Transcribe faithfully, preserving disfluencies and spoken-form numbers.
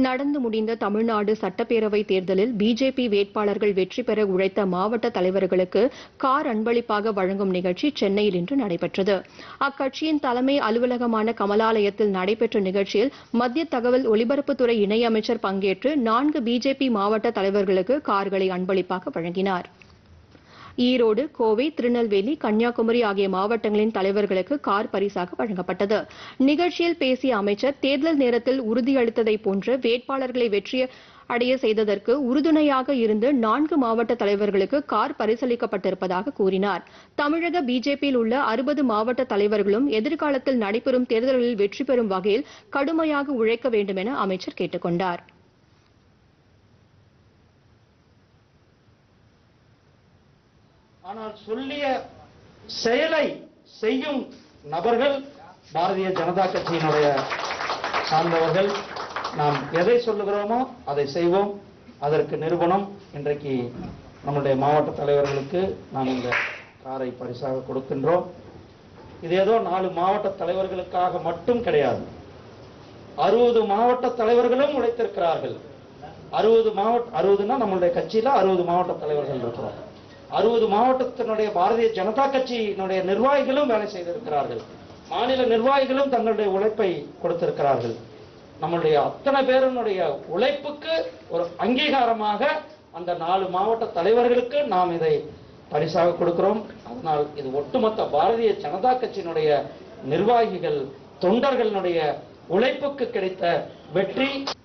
நடந்து முடிந்த தமிழ்நாடு சட்டப்பேரவை தேர்தலில் பிஜேபி வேட்பாளர்கள் வெற்றி பெற உழைத்த மாவட்ட தலைவர்களுக்கு கார் அன்பளிப்பாக வழங்கும் நிகழ்ச்சி சென்னையில் இன்று நடைபெற்றது. அக்கட்சியின் தலைமை அலுவலகமான கமலாலயத்தில் நடைபெற்ற நிகழ்ச்சியில் மத்திய தகவல் ஒலிபரப்புத்துறை இணையமைச்சர் பங்கேற்று நான்கு பிஜேபி மாவட்ட தலைவர்களுக்கு கார்களை அன்பளிப்பாக வழங்கினார். ஈரோடு, கோவை, திருநெல்வேலி, கன்னியாகுமரி ஆகிய மாவட்டங்களின் தலைவர்களுக்கு கார் பரிசாக வழங்கப்பட்டது. நிகழ்ச்சியில் பேசிய அமைச்சர், தேர்தல் நேரத்தில் உறுதியளித்ததை போன்று வேட்பாளர்களை வெற்றி அடைய செய்ததற்கு உறுதுணையாக இருந்து நான்கு மாவட்ட தலைவர்களுக்கு கார் பரிசளிக்கப்பட்டிருப்பதாக கூறினார். தமிழக பிஜேபியில் உள்ள அறுபது மாவட்ட தலைவர்களும் எதிர்காலத்தில் நடைபெறும் தேர்தல்களில் வெற்றி பெறும் வகையில் கடுமையாக உழைக்க வேண்டும் என அமைச்சர் கேட்டுக் கொண்டார். ஆனால் சொல்லிய செயலை செய்யும் நபர்கள் பாரதிய ஜனதா கட்சியினுடைய சார்ந்தவர்கள். நாம் எதை சொல்லுகிறோமோ அதை செய்வோம். அதற்கு நிரூபணம் இன்றைக்கு நம்முடைய மாவட்ட தலைவர்களுக்கு நாம் இந்த காரை பரிசாக கொடுக்கின்றோம். இது ஏதோ நாலு மாவட்ட தலைவர்களுக்காக மட்டும் கிடையாது. அறுபது மாவட்ட தலைவர்களும் உழைத்திருக்கிறார்கள். அறுபது மாவட்ட அறுபதுன்னா நம்மளுடைய கட்சியில அறுபது மாவட்ட தலைவர்கள் இருக்கிறோம். அறுபது மாவட்டத்தினுடைய பாரதிய ஜனதா கட்சியினுடைய நிர்வாகிகளும் வேலை செய்திருக்கிறார்கள். மாநில நிர்வாகிகளும் தங்களுடைய உழைப்பை கொடுத்திருக்கிறார்கள். நம்மளுடைய அத்தனை பேருடைய உழைப்புக்கு ஒரு அங்கீகாரமாக அந்த நாலு மாவட்ட தலைவர்களுக்கு நாம் இதை பரிசாக கொடுக்கிறோம். அதனால் இது ஒட்டுமொத்த பாரதிய ஜனதா கட்சியினுடைய நிர்வாகிகள், தொண்டர்களுடைய உழைப்புக்கு கிடைத்த வெற்றி.